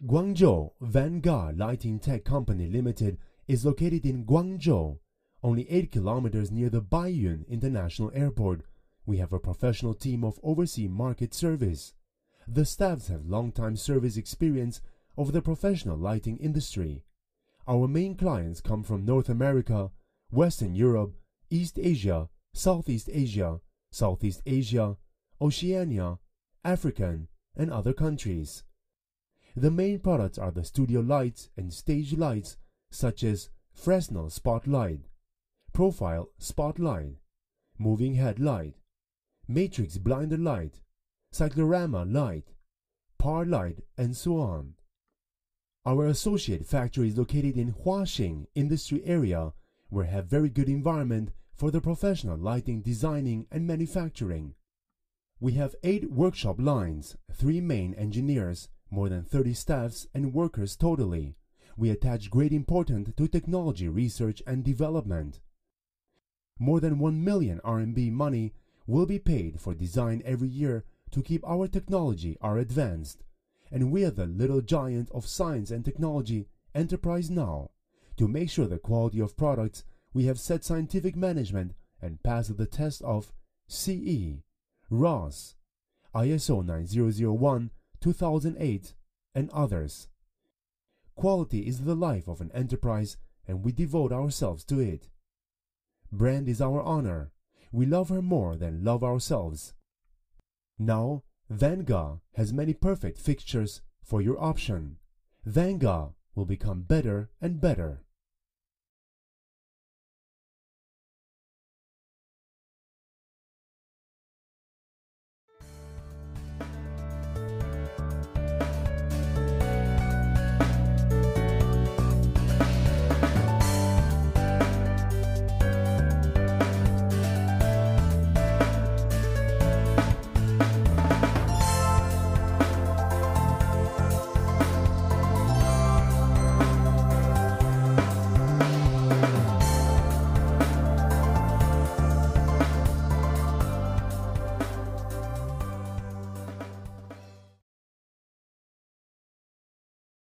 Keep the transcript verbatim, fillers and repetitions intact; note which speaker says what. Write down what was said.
Speaker 1: Guangzhou Vanguard Lighting Tech Company Limited is located in Guangzhou, only eight kilometers near the Baiyun International Airport. We have a professional team of overseas market service. The staffs have long-time service experience of the professional lighting industry. Our main clients come from North America, Western Europe, East Asia, Southeast Asia, Southeast Asia, Oceania, African, and other countries. The main products are the studio lights and stage lights such as Fresnel Spotlight, Profile Spotlight, Moving Head Light, Matrix Blinder Light, Cyclorama Light, Par Light, and so on. Our associate factory is located in Huaxing Industry Area, where we have very good environment for the professional lighting designing and manufacturing. We have eight workshop lines, three main engineers, more than thirty staffs and workers totally. We attach great importance to technology research and development. More than one million R M B money will be paid for design every year to keep our technology are advanced. And we are the little giant of science and technology enterprise now. To make sure the quality of products, we have set scientific management and passed the test of C E, R O S, I S O nine thousand one, two thousand eight, and others. Quality is the life of an enterprise, and we devote ourselves to it. Brand is our honor. We love her more than love ourselves. Now, Vanguard has many perfect fixtures for your option. Vanguard will become better and better.